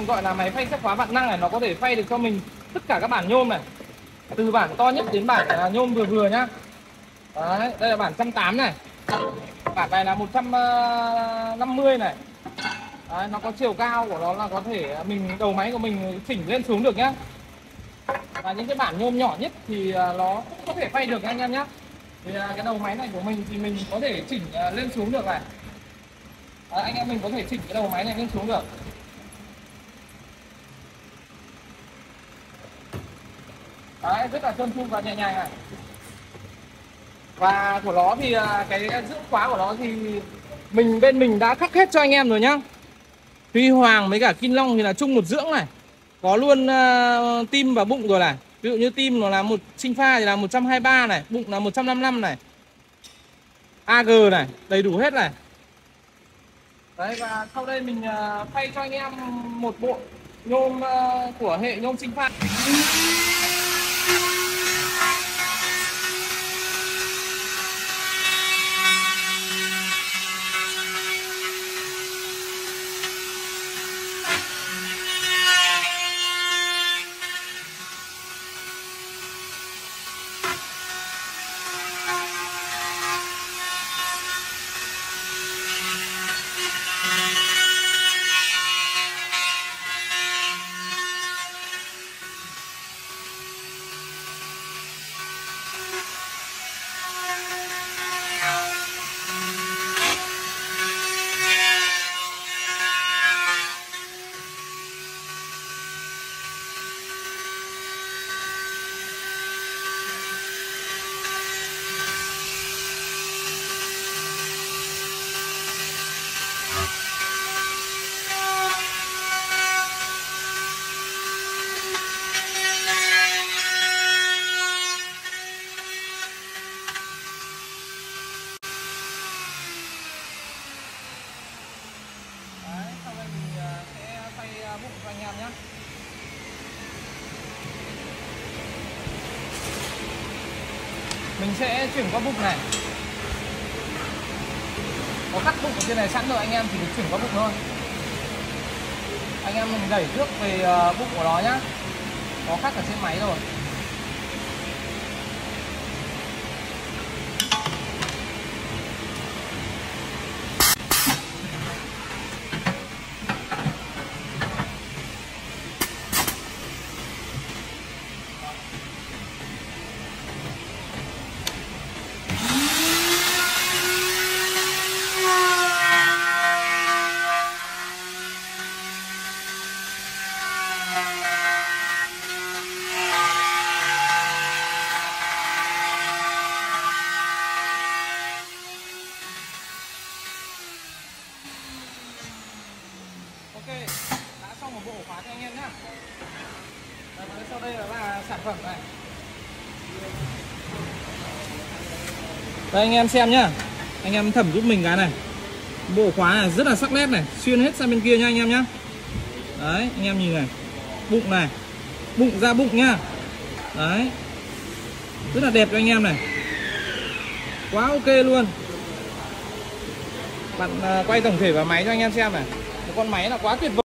gọi là máy phay xếp khóa vạn năng này, nó có thể phay được cho mình tất cả các bản nhôm này, từ bản to nhất đến bản nhôm vừa vừa nhá. Đấy, đây là bản 180 này, bản này là 150 này. Đấy, nó có chiều cao của nó là có thể đầu máy của mình chỉnh lên xuống được nhá. Và những cái bản nhôm nhỏ nhất thì nó cũng có thể phay được anh em nhé. Thì cái đầu máy này của mình thì mình có thể chỉnh lên xuống được này. Đấy, anh em mình có thể chỉnh cái đầu máy này lên xuống được. Đấy, rất là trơn tru và nhẹ nhàng này. Và của nó thì cái dưỡng khóa của nó thì bên mình đã khắc hết cho anh em rồi nhá. Huy Hoàng với cả Kim Long thì là chung một dưỡng này. Có luôn tim và bụng rồi này. Ví dụ như tim nó là một sinh pha thì là 123 này, bụng là 155 này. AG này, đầy đủ hết này. Đấy, và sau đây mình phay cho anh em một bộ nhôm của hệ nhôm sinh pha. Bụng cho anh em nhé. Mình sẽ chuyển qua bụng này. Có cắt bụng ở trên này sẵn rồi, anh em chỉ được chuyển qua bụng thôi. Anh em mình đẩy trước về bụng của nó nhá. Có cắt ở trên máy rồi. Ok, đã xong một bộ khóa cho anh em nhá. Sau đây là sản phẩm này. Đây anh em xem nhá. Anh em thẩm giúp mình cái này. Bộ khóa này rất là sắc nét này, xuyên hết sang bên kia nha anh em nhá. Đấy, anh em nhìn này. Bụng này. Bụng ra bụng nhá. Đấy. Rất là đẹp cho anh em này. Quá ok luôn. Bạn quay tổng thể vào máy cho anh em xem này. Một con máy là quá tuyệt vời.